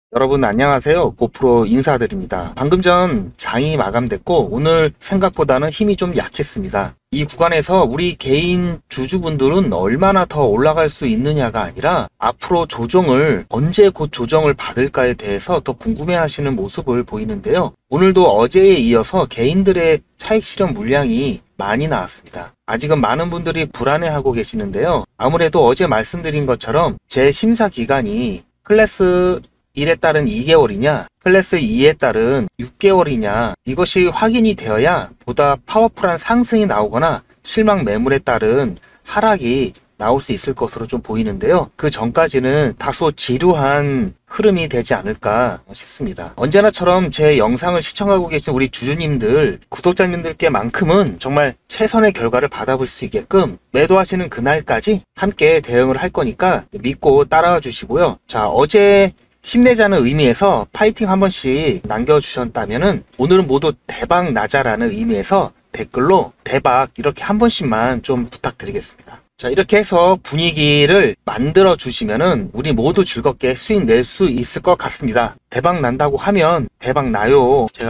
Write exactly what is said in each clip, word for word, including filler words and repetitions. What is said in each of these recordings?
여러분 안녕하세요. 고프로 인사드립니다. 방금 전 장이 마감됐고 오늘 생각보다는 힘이 좀 약했습니다. 이 구간에서 우리 개인 주주분들은 얼마나 더 올라갈 수 있느냐가 아니라 앞으로 조정을 언제 곧 조정을 받을까에 대해서 더 궁금해 하시는 모습을 보이는데요. 오늘도 어제에 이어서 개인들의 차익 실현 물량이 많이 나왔습니다. 아직은 많은 분들이 불안해하고 계시는데요. 아무래도 어제 말씀드린 것처럼 제 심사 기간이 클래스 일에 따른 이 개월이냐 클래스 이에 따른 육 개월이냐 이것이 확인이 되어야 보다 파워풀한 상승이 나오거나 실망 매물에 따른 하락이 나올 수 있을 것으로 좀 보이는데요. 그 전까지는 다소 지루한 흐름이 되지 않을까 싶습니다. 언제나처럼 제 영상을 시청하고 계신 우리 주주님들, 구독자님들께만큼은 정말 최선의 결과를 받아볼 수 있게끔 매도하시는 그날까지 함께 대응을 할 거니까 믿고 따라와 주시고요. 자, 어제 힘내자는 의미에서 파이팅 한 번씩 남겨주셨다면은 오늘은 모두 대박 나자라는 의미에서 댓글로 대박 이렇게 한 번씩만 좀 부탁드리겠습니다. 자, 이렇게 해서 분위기를 만들어 주시면은 우리 모두 즐겁게 수익 낼 수 있을 것 같습니다. 대박 난다고 하면 대박 나요. 제가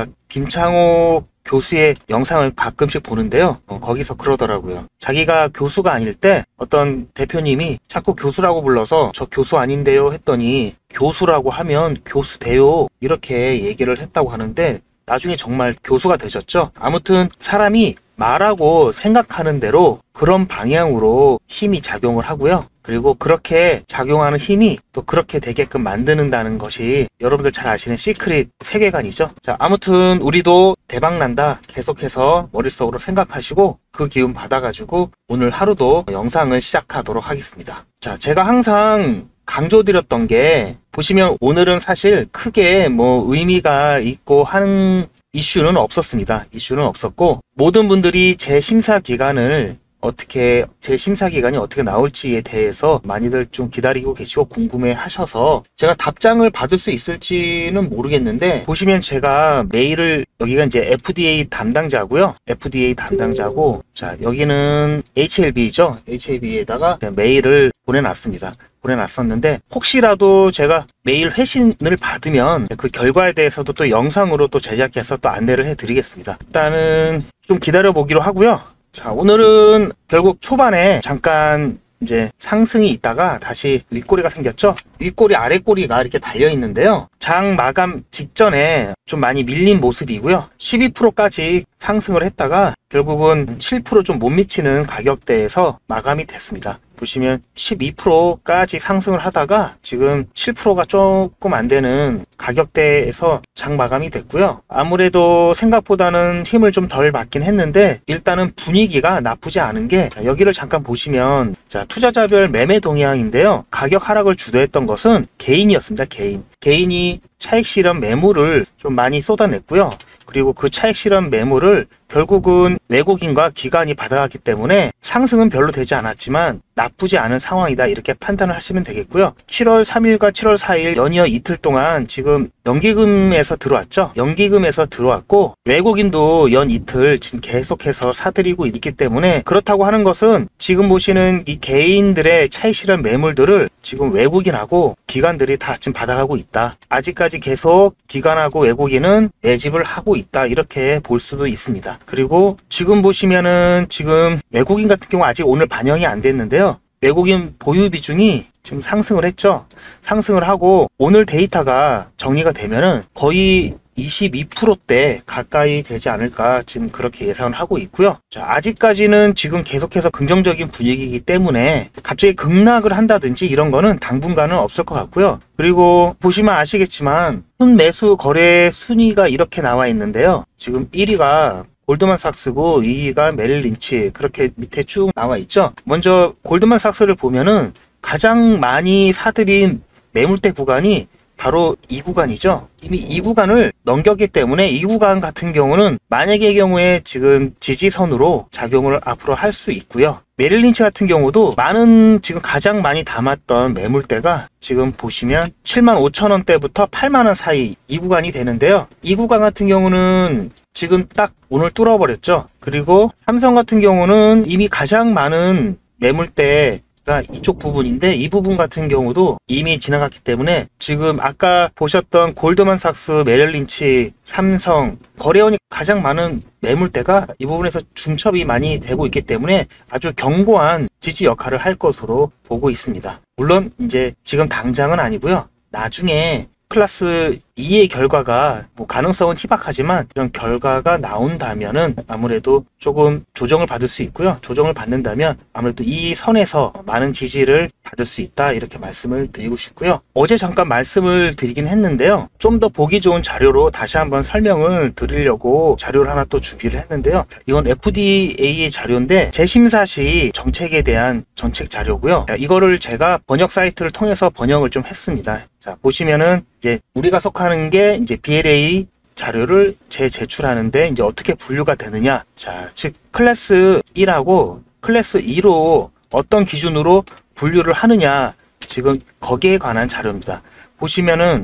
김창호 교수의 영상을 가끔씩 보는데요. 어, 거기서 그러더라고요. 자기가 교수가 아닐 때 어떤 대표님이 자꾸 교수라고 불러서 저 교수 아닌데요 했더니 교수라고 하면 교수 돼요 이렇게 얘기를 했다고 하는데 나중에 정말 교수가 되셨죠. 아무튼 사람이 말하고 생각하는 대로 그런 방향으로 힘이 작용을 하고요. 그리고 그렇게 작용하는 힘이 또 그렇게 되게끔 만드는다는 것이 여러분들 잘 아시는 시크릿 세계관이죠. 자, 아무튼 우리도 대박난다 계속해서 머릿속으로 생각하시고 그 기운 받아가지고 오늘 하루도 영상을 시작하도록 하겠습니다. 자, 제가 항상 강조드렸던 게 보시면 오늘은 사실 크게 뭐 의미가 있고 하는 이슈는 없었습니다. 이슈는 없었고 모든 분들이 제 심사 기간을 어떻게 제 심사 기간이 어떻게 나올지에 대해서 많이들 좀 기다리고 계시고 궁금해 하셔서 제가 답장을 받을 수 있을지는 모르겠는데 보시면 제가 메일을 여기가 이제 에프디에이 담당자고요. 에프디에이 담당자고 자 여기는 에이치엘비죠. 에이치엘비에다가 메일을 보내놨습니다. 보내놨었는데 혹시라도 제가 메일 회신을 받으면 그 결과에 대해서도 또 영상으로 또 제작해서 또 안내를 해드리겠습니다. 일단은 좀 기다려 보기로 하고요. 자, 오늘은 결국 초반에 잠깐 이제 상승이 있다가 다시 윗꼬리가 생겼죠. 윗꼬리 아랫꼬리가 이렇게 달려 있는데요. 장 마감 직전에 좀 많이 밀린 모습이고요. 십이 퍼센트까지 상승을 했다가 결국은 칠 퍼센트 좀 못 미치는 가격대에서 마감이 됐습니다. 보시면 십이 퍼센트까지 상승을 하다가 지금 칠 퍼센트가 조금 안 되는 가격대에서 장 마감이 됐고요. 아무래도 생각보다는 힘을 좀 덜 받긴 했는데 일단은 분위기가 나쁘지 않은 게 여기를 잠깐 보시면 자 투자자별 매매 동향인데요. 가격 하락을 주도했던 것은 개인이었습니다. 개인. 개인이 차익 실현 매물을 좀 많이 쏟아냈고요. 그리고 그 차익 실현 매물을 결국은 외국인과 기관이 받아갔기 때문에 상승은 별로 되지 않았지만 나쁘지 않은 상황이다 이렇게 판단을 하시면 되겠고요. 칠월 삼일과 칠월 사일 연이어 이틀 동안 지금 연기금에서 들어왔죠. 연기금에서 들어왔고 외국인도 연 이틀 지금 계속해서 사들이고 있기 때문에 그렇다고 하는 것은 지금 보시는 이 개인들의 차익 실현 매물들을 지금 외국인하고 기관들이 다 지금 받아가고 있다. 아직까지 계속 기관하고 외국인은 매집을 하고 있다 이렇게 볼 수도 있습니다. 그리고 지금 보시면은 지금 외국인 같은 경우 아직 오늘 반영이 안 됐는데요. 외국인 보유 비중이 지금 상승을 했죠. 상승을 하고 오늘 데이터가 정리가 되면은 거의 이십이 퍼센트대 가까이 되지 않을까 지금 그렇게 예상을 하고 있고요. 자, 아직까지는 지금 계속해서 긍정적인 분위기이기 때문에 갑자기 급락을 한다든지 이런 거는 당분간은 없을 것 같고요. 그리고 보시면 아시겠지만 순매수 거래 순위가 이렇게 나와 있는데요. 지금 일 위가 골드만삭스고 이 위가 메릴린치 그렇게 밑에 쭉 나와 있죠. 먼저 골드만삭스를 보면은 가장 많이 사들인 매물대 구간이 바로 이 구간이죠. 이미 이 구간을 넘겼기 때문에 이 구간 같은 경우는 만약의 경우에 지금 지지선으로 작용을 앞으로 할 수 있고요. 메릴린치 같은 경우도 많은 지금 가장 많이 담았던 매물대가 지금 보시면 칠만 오천 원대부터 팔만 원 사이 이 구간이 되는데요. 이 구간 같은 경우는 지금 딱 오늘 뚫어버렸죠. 그리고 삼성 같은 경우는 이미 가장 많은 매물대 가 이쪽 부분인데 이 부분 같은 경우도 이미 지나갔기 때문에 지금 아까 보셨던 골드만삭스, 메릴린치, 삼성, 거래원이 가장 많은 매물대가 이 부분에서 중첩이 많이 되고 있기 때문에 아주 견고한 지지 역할을 할 것으로 보고 있습니다. 물론 이제 지금 당장은 아니고요. 나중에 클래스 이의 결과가 뭐 가능성은 희박하지만 이런 결과가 나온다면은 아무래도 조금 조정을 받을 수 있고요. 조정을 받는다면 아무래도 이 선에서 많은 지지를 받을 수 있다 이렇게 말씀을 드리고 싶고요. 어제 잠깐 말씀을 드리긴 했는데요. 좀 더 보기 좋은 자료로 다시 한번 설명을 드리려고 자료를 하나 또 준비를 했는데요. 이건 에프디에이의 자료인데 재심사 시 정책에 대한 정책 자료고요. 이거를 제가 번역 사이트를 통해서 번역을 좀 했습니다. 자, 보시면은 이제 우리가 속하는 게 이제 비엘에이 자료를 재제출하는데 이제 어떻게 분류가 되느냐. 자, 즉 클래스 일하고 클래스 이로 어떤 기준으로 분류를 하느냐. 지금 거기에 관한 자료입니다. 보시면은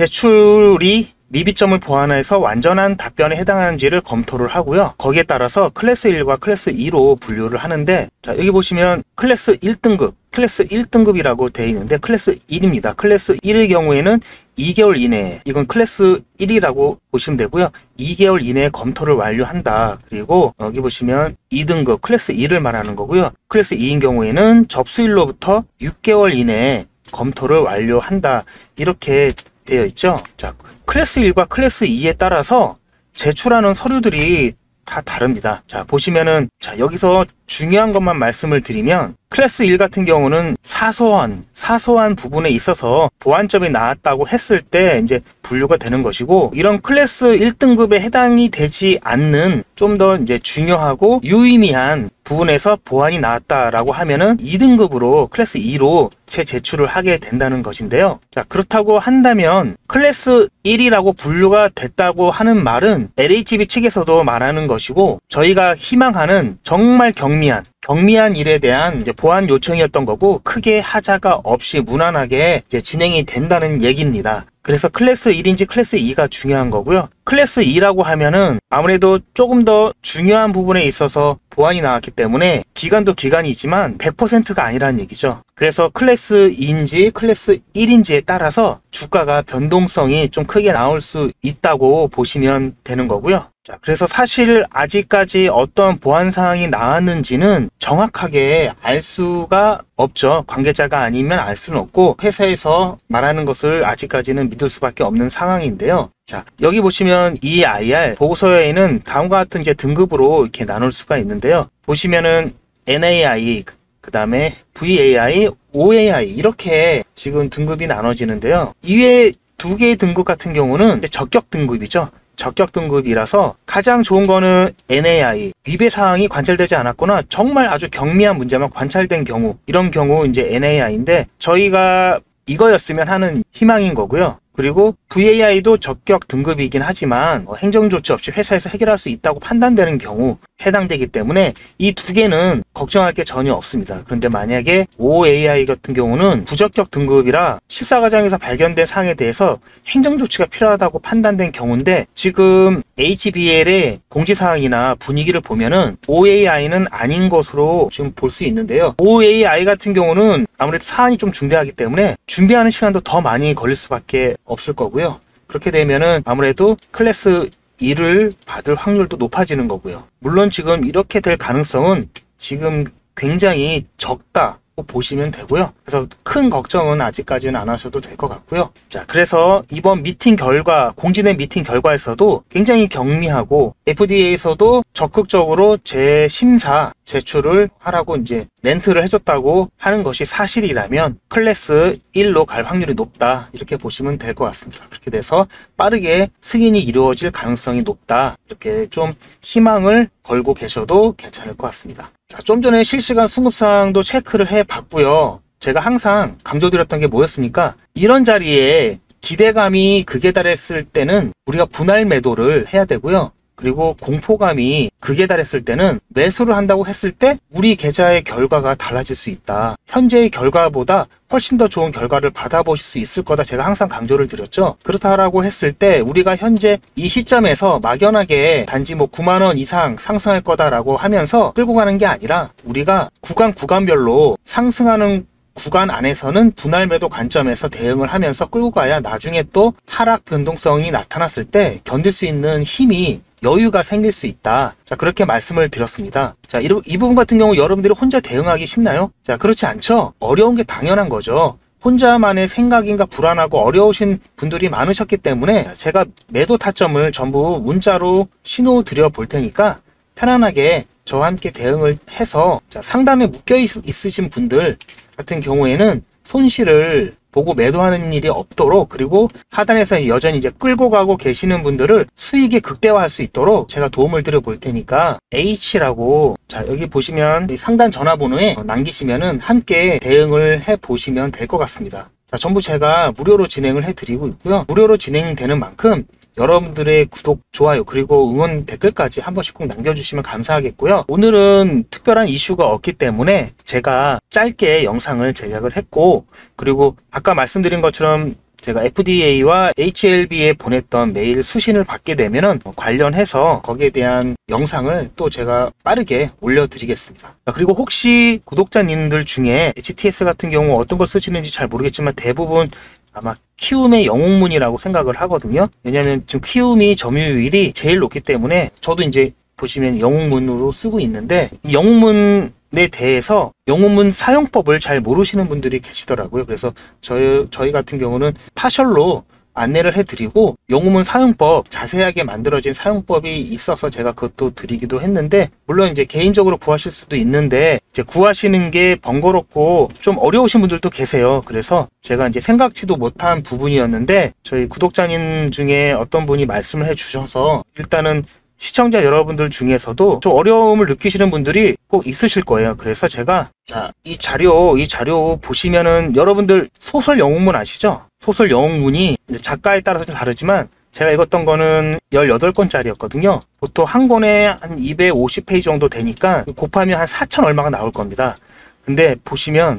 재제출이 미비점을 보완해서 완전한 답변에 해당하는지를 검토를 하고요. 거기에 따라서 클래스 일과 클래스 이로 분류를 하는데, 자, 여기 보시면 클래스 일 등급, 클래스 일 등급이라고 되어 있는데 클래스 일입니다. 클래스 일의 경우에는 이 개월 이내에, 이건 클래스 일이라고 보시면 되고요. 이 개월 이내에 검토를 완료한다. 그리고 여기 보시면 이 등급, 클래스 이를 말하는 거고요. 클래스 이인 경우에는 접수일로부터 육 개월 이내에 검토를 완료한다. 이렇게 되어 있죠. 자, 클래스 일과 클래스 이에 따라서 제출하는 서류들이 다 다릅니다. 자, 보시면은, 자, 여기서 중요한 것만 말씀을 드리면, 클래스 일 같은 경우는 사소한, 사소한 부분에 있어서 보완점이 나왔다고 했을 때 이제 분류가 되는 것이고, 이런 클래스 일 등급에 해당이 되지 않는 좀 더 이제 중요하고 유의미한 부분에서 보완이 나왔다라고 하면은 이 등급으로 클래스 이로 재제출을 하게 된다는 것인데요. 자, 그렇다고 한다면 클래스 일이라고 분류가 됐다고 하는 말은 엘에이치비 측에서도 말하는 것이고, 저희가 희망하는 정말 경미한 경미한 일에 대한 이제 보완 요청이었던 거고, 크게 하자가 없이 무난하게 이제 진행이 된다는 얘기입니다. 그래서 클래스 일인지 클래스 이가 중요한 거고요. 클래스 이라고 하면은 아무래도 조금 더 중요한 부분에 있어서 보완이 나왔기 때문에 기간도 기간이지만 백 퍼센트가 아니라는 얘기죠. 그래서 클래스 이인지 클래스 일인지에 따라서 주가가 변동성이 좀 크게 나올 수 있다고 보시면 되는 거고요. 자, 그래서 사실 아직까지 어떤 보완 사항이 나왔는지는 정확하게 알 수가 없죠. 관계자가 아니면 알 수는 없고 회사에서 말하는 것을 아직까지는 믿을 수밖에 없는 상황인데요. 자, 여기 보시면 이 아이알 보고서에는 다음과 같은 이제 등급으로 이렇게 나눌 수가 있는데요. 보시면은 엔에이아이, 그 다음에 브이에이아이, 오에이아이 이렇게 지금 등급이 나눠지는데요. 이외에 두 개의 등급 같은 경우는 이제 적격 등급이죠. 적격 등급이라서 가장 좋은 거는 엔에이아이, 위배 사항이 관찰되지 않았거나 정말 아주 경미한 문제만 관찰된 경우, 이런 경우 이제 엔에이아이인데 저희가 이거였으면 하는 희망인 거고요. 그리고 브이에이아이도 적격 등급이긴 하지만 행정조치 없이 회사에서 해결할 수 있다고 판단되는 경우 해당되기 때문에 이 두 개는 걱정할 게 전혀 없습니다. 그런데 만약에 오에이아이 같은 경우는 부적격 등급이라 실사 과정에서 발견된 사항에 대해서 행정조치가 필요하다고 판단된 경우인데, 지금 에이치비엘의 공지사항이나 분위기를 보면은 오에이아이는 아닌 것으로 지금 볼 수 있는데요. 오에이아이 같은 경우는 아무래도 사안이 좀 중대하기 때문에 준비하는 시간도 더 많이 걸릴 수밖에 없을 거고요. 그렇게 되면은 아무래도 클래스 이를 받을 확률도 높아지는 거고요. 물론 지금 이렇게 될 가능성은 지금 굉장히 적다 보시면 되고요. 그래서 큰 걱정은 아직까지는 안 하셔도 될 것 같고요. 자, 그래서 이번 미팅 결과, 공지된 미팅 결과에서도 굉장히 경미하고 에프디에이에서도 적극적으로 재심사 제출을 하라고 이제 멘트를 해줬다고 하는 것이 사실이라면 클래스 일로 갈 확률이 높다 이렇게 보시면 될 것 같습니다. 그렇게 돼서 빠르게 승인이 이루어질 가능성이 높다 이렇게 좀 희망을 걸고 계셔도 괜찮을 것 같습니다. 자, 좀 전에 실시간 수급상도 체크를 해 봤고요. 제가 항상 강조드렸던 게 뭐였습니까? 이런 자리에 기대감이 극에 달했을 때는 우리가 분할 매도를 해야 되고요. 그리고 공포감이 극에 달했을 때는 매수를 한다고 했을 때 우리 계좌의 결과가 달라질 수 있다. 현재의 결과보다 훨씬 더 좋은 결과를 받아보실 수 있을 거다. 제가 항상 강조를 드렸죠. 그렇다라고 했을 때 우리가 현재 이 시점에서 막연하게 단지 뭐 구만 원 이상 상승할 거다라고 하면서 끌고 가는 게 아니라 우리가 구간 구간별로 상승하는 구간 안에서는 분할 매도 관점에서 대응을 하면서 끌고 가야 나중에 또 하락 변동성이 나타났을 때 견딜 수 있는 힘이 여유가 생길 수 있다. 자, 그렇게 말씀을 드렸습니다. 자, 이, 이 부분 같은 경우 여러분들이 혼자 대응하기 쉽나요? 자, 그렇지 않죠? 어려운 게 당연한 거죠. 혼자만의 생각인가 불안하고 어려우신 분들이 많으셨기 때문에 제가 매도 타점을 전부 문자로 신호 드려 볼 테니까 편안하게 저와 함께 대응을 해서, 자, 상단에 묶여 있, 있으신 분들 같은 경우에는 손실을 보고 매도하는 일이 없도록, 그리고 하단에서 여전히 이제 끌고 가고 계시는 분들을 수익이 극대화할 수 있도록 제가 도움을 드려 볼 테니까 H라고, 자, 여기 보시면 상단 전화번호에 남기시면은 함께 대응을 해 보시면 될 것 같습니다. 자, 전부 제가 무료로 진행을 해 드리고 있고요. 무료로 진행되는 만큼 여러분들의 구독, 좋아요, 그리고 응원 댓글까지 한 번씩 꼭 남겨주시면 감사하겠고요. 오늘은 특별한 이슈가 없기 때문에 제가 짧게 영상을 제작을 했고, 그리고 아까 말씀드린 것처럼 제가 에프디에이와 에이치엘비에 보냈던 메일 수신을 받게 되면은 관련해서 거기에 대한 영상을 또 제가 빠르게 올려드리겠습니다. 그리고 혹시 구독자님들 중에 에이치티에스 같은 경우 어떤 걸 쓰시는지 잘 모르겠지만 대부분 아마 키움의 영웅문이라고 생각을 하거든요. 왜냐하면 지금 키움이 점유율이 제일 높기 때문에 저도 이제 보시면 영웅문으로 쓰고 있는데, 이 영웅문에 대해서 영웅문 사용법을 잘 모르시는 분들이 계시더라고요. 그래서 저희, 저희 같은 경우는 파셜로 안내를 해드리고 영웅문 사용법, 자세하게 만들어진 사용법이 있어서 제가 그것도 드리기도 했는데, 물론 이제 개인적으로 구하실 수도 있는데 이제 구하시는 게 번거롭고 좀 어려우신 분들도 계세요. 그래서 제가 이제 생각지도 못한 부분이었는데 저희 구독자님 중에 어떤 분이 말씀을 해주셔서, 일단은 시청자 여러분들 중에서도 좀 어려움을 느끼시는 분들이 꼭 있으실 거예요. 그래서 제가, 자, 이 자료, 이 자료 보시면은 여러분들 소설 영웅문 아시죠? 소설 영웅문이 이제 작가에 따라서 좀 다르지만 제가 읽었던 거는 열여덟 권짜리였거든요. 보통 한 권에 한 이백오십 페이지 정도 되니까 곱하면 한 사천 얼마가 나올 겁니다. 근데 보시면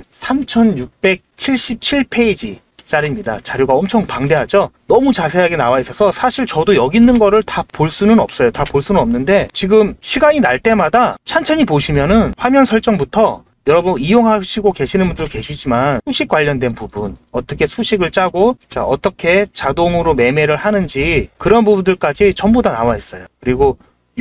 삼천육백칠십칠 페이지 짜리입니다. 자료가 엄청 방대하죠. 너무 자세하게 나와 있어서 사실 저도 여기 있는 거를 다 볼 수는 없어요. 다 볼 수는 없는데 지금 시간이 날 때마다 천천히 보시면은 화면 설정부터, 여러분 이용하시고 계시는 분들 계시지만 수식 관련된 부분, 어떻게 수식을 짜고, 자, 어떻게 자동으로 매매를 하는지 그런 부분들까지 전부 다 나와 있어요. 그리고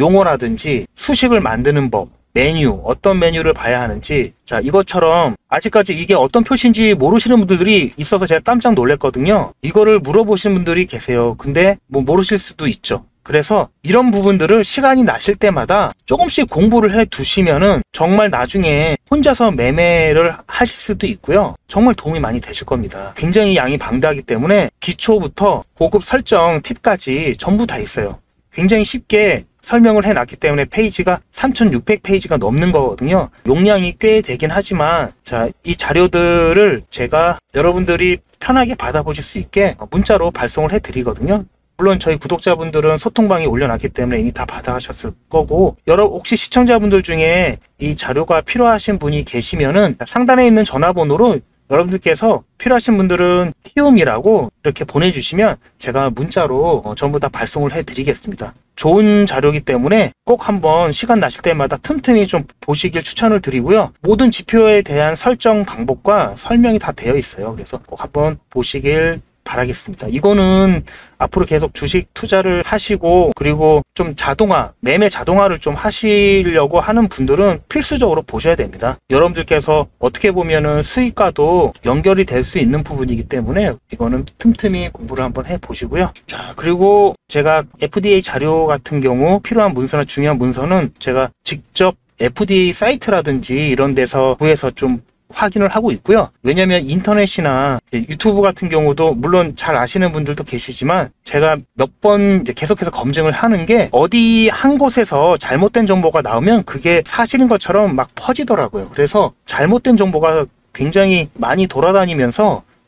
용어라든지 수식을 만드는 법, 메뉴, 어떤 메뉴를 봐야 하는지, 자, 이것처럼 아직까지 이게 어떤 표시인지 모르시는 분들이 있어서 제가 깜짝 놀랐거든요. 이거를 물어보시는 분들이 계세요. 근데 뭐 모르실 수도 있죠. 그래서 이런 부분들을 시간이 나실 때마다 조금씩 공부를 해 두시면은 정말 나중에 혼자서 매매를 하실 수도 있고요. 정말 도움이 많이 되실 겁니다. 굉장히 양이 방대하기 때문에 기초부터 고급 설정 팁까지 전부 다 있어요. 굉장히 쉽게 설명을 해놨기 때문에 페이지가 삼천육백 페이지가 넘는 거거든요. 용량이 꽤 되긴 하지만, 자, 이 자료들을 제가 여러분들이 편하게 받아보실 수 있게 문자로 발송을 해드리거든요. 물론 저희 구독자분들은 소통방에 올려놨기 때문에 이미 다 받아가셨을 거고, 여러 혹시 시청자분들 중에 이 자료가 필요하신 분이 계시면은 상단에 있는 전화번호로 여러분들께서 필요하신 분들은 키움이라고 이렇게 보내주시면 제가 문자로 어, 전부 다 발송을 해드리겠습니다. 좋은 자료이기 때문에 꼭 한번 시간 나실 때마다 틈틈이 좀 보시길 추천을 드리고요. 모든 지표에 대한 설정 방법과 설명이 다 되어 있어요. 그래서 꼭 한번 보시길 바라겠습니다. 이거는 앞으로 계속 주식 투자를 하시고, 그리고 좀 자동화, 매매 자동화를 좀 하시려고 하는 분들은 필수적으로 보셔야 됩니다. 여러분들께서 어떻게 보면은 수익과도 연결이 될 수 있는 부분이기 때문에 이거는 틈틈이 공부를 한번 해 보시고요. 자, 그리고 제가 에프디에이 자료 같은 경우 필요한 문서나 중요한 문서는 제가 직접 에프디에이 사이트라든지 이런 데서 구해서 좀 확인을 하고 있고요. 왜냐면 인터넷이나 유튜브 같은 경우도 물론 잘 아시는 분들도 계시지만 제가 몇 번 이제 계속해서 검증을 하는 게, 어디 한 곳에서 잘못된 정보가 나오면 그게 사실인 것처럼 막 퍼지더라고요. 그래서 잘못된 정보가 굉장히 많이 돌아다니면서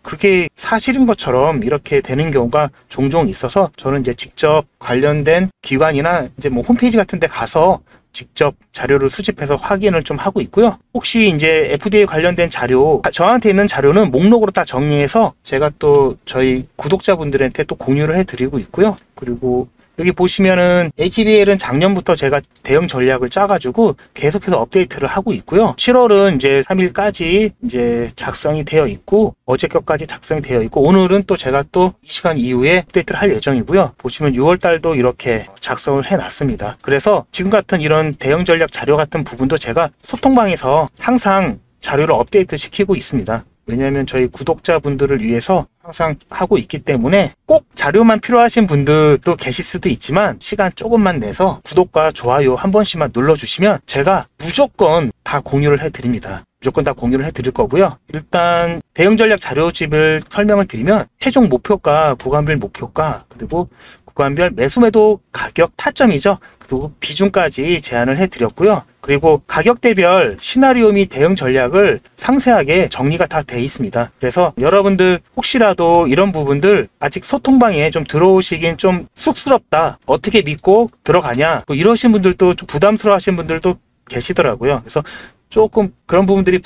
그게 사실인 것처럼 이렇게 되는 경우가 종종 있어서 저는 이제 직접 관련된 기관이나 이제 뭐 홈페이지 같은 데 가서 직접 자료를 수집해서 확인을 좀 하고 있고요. 혹시 이제 에프디에이 관련된 자료, 저한테 있는 자료는 목록으로 다 정리해서 제가 또 저희 구독자분들한테 또 공유를 해드리고 있고요. 그리고 여기 보시면은 에이치비엘은 작년부터 제가 대응 전략을 짜가지고 계속해서 업데이트를 하고 있고요. 칠월은 이제 삼 일까지 이제 작성이 되어 있고 어제 것까지 작성이 되어 있고 오늘은 또 제가 또 이 시간 이후에 업데이트를 할 예정이고요. 보시면 유월 달도 이렇게 작성을 해놨습니다. 그래서 지금 같은 이런 대응 전략 자료 같은 부분도 제가 소통방에서 항상 자료를 업데이트 시키고 있습니다. 왜냐하면 저희 구독자분들을 위해서 항상 하고 있기 때문에 꼭 자료만 필요하신 분들도 계실 수도 있지만 시간 조금만 내서 구독과 좋아요 한 번씩만 눌러주시면 제가 무조건 다 공유를 해드립니다. 무조건 다 공유를 해드릴 거고요. 일단 대응 전략 자료집을 설명을 드리면 최종 목표가, 구간별 목표가, 그리고 구간별 매수매도 가격 타점이죠. 그리고 비중까지 제안을 해드렸고요. 그리고 가격대별 시나리오 및 대응 전략을 상세하게 정리가 다 돼 있습니다. 그래서 여러분들 혹시라도 이런 부분들 아직 소통방에 좀 들어오시긴 좀 쑥스럽다, 어떻게 믿고 들어가냐, 뭐 이러신 분들도 좀 부담스러워 하신 분들도 계시더라고요. 그래서 조금 그런 부분들이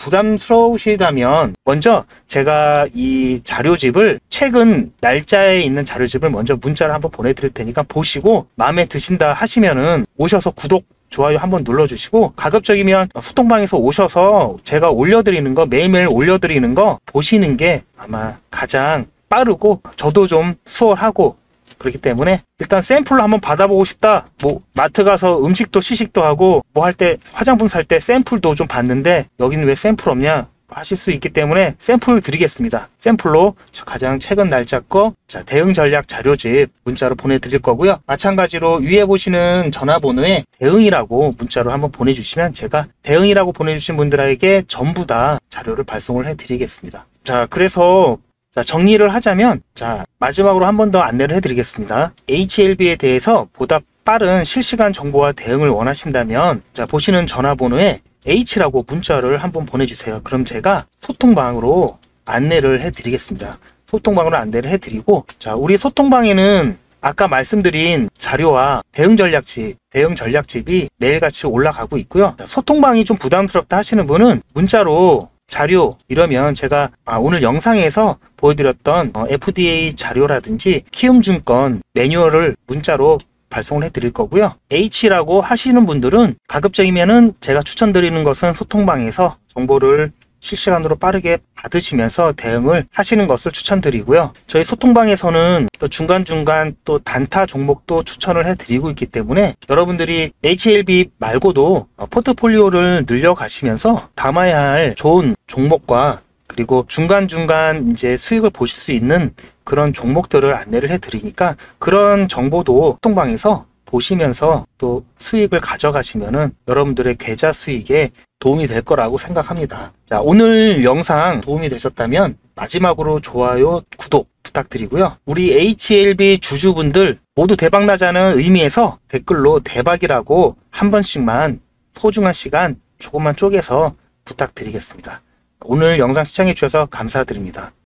부담스러우시다면 먼저 제가 이 자료집을 최근 날짜에 있는 자료집을 먼저 문자를 한번 보내드릴 테니까 보시고 마음에 드신다 하시면은 오셔서 구독, 좋아요 한번 눌러주시고, 가급적이면 소통방에서 오셔서 제가 올려드리는 거, 매일매일 올려드리는 거 보시는 게 아마 가장 빠르고 저도 좀 수월하고 그렇기 때문에 일단 샘플로 한번 받아보고 싶다, 뭐 마트 가서 음식도 시식도 하고 뭐 할 때 화장품 살 때 샘플도 좀 봤는데 여기는 왜 샘플 없냐 하실 수 있기 때문에 샘플 드리겠습니다. 샘플로 가장 최근 날짜 거 자, 대응 전략 자료집 문자로 보내드릴 거고요. 마찬가지로 위에 보시는 전화번호에 대응이라고 문자로 한번 보내주시면 제가 대응이라고 보내주신 분들에게 전부 다 자료를 발송을 해드리겠습니다. 자, 그래서 자, 정리를 하자면, 자, 마지막으로 한 번 더 안내를 해드리겠습니다. 에이치엘비에 대해서 보다 빠른 실시간 정보와 대응을 원하신다면, 자, 보시는 전화번호에 H라고 문자를 한번 보내주세요. 그럼 제가 소통방으로 안내를 해드리겠습니다. 소통방으로 안내를 해드리고, 자, 우리 소통방에는 아까 말씀드린 자료와 대응 전략집, 대응 전략집이 매일같이 올라가고 있고요. 자, 소통방이 좀 부담스럽다 하시는 분은 문자로 자료 이러면 제가 아, 오늘 영상에서 보여드렸던 어, 에프디에이 자료라든지 키움증권 매뉴얼을 문자로 발송을 해드릴 거고요. H라고 하시는 분들은 가급적이면은 제가 추천드리는 것은 소통방에서 정보를 실시간으로 빠르게 받으시면서 대응을 하시는 것을 추천드리고요. 저희 소통방에서는 또 중간중간 또 단타 종목도 추천을 해드리고 있기 때문에 여러분들이 에이치엘비 말고도 포트폴리오를 늘려가시면서 담아야 할 좋은 종목과 그리고 중간중간 이제 수익을 보실 수 있는 그런 종목들을 안내를 해드리니까 그런 정보도 소통방에서 보시면서 또 수익을 가져가시면은 여러분들의 계좌 수익에 도움이 될 거라고 생각합니다. 자, 오늘 영상 도움이 되셨다면 마지막으로 좋아요, 구독 부탁드리고요. 우리 에이치엘비 주주분들 모두 대박나자는 의미에서 댓글로 대박이라고 한 번씩만 소중한 시간 조금만 쪼개서 부탁드리겠습니다. 오늘 영상 시청해 주셔서 감사드립니다.